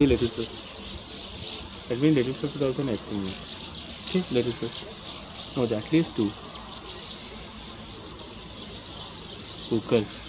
Little fish. That means little fish is also an experiment. Okay, little fish. No, at least two. Focus.